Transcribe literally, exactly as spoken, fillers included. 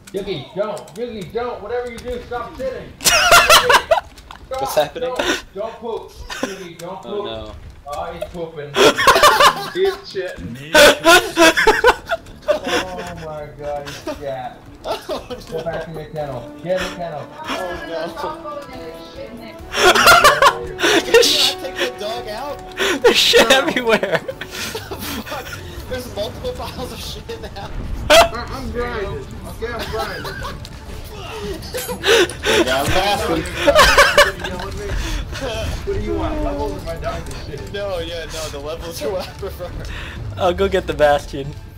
Yugi, don't! Yugi, don't! Whatever you do, stop sitting! Stop, What's happening? Don't, don't poop! Yugi, don't poop! Oh no. Oh, he's pooping. He's shitting. Oh my god, he's scat. Go back in your kennel. Get in the kennel. Oh no. Can I take the dog out? There's shit everywhere. Fuck. There's multiple piles of shit now. I'm grinding. Okay, I'm grinding. Yeah, I'm asking. What do you want? Levels or my dog shit? No, yeah, no, the levels are what I prefer. I'll go get the Bastion.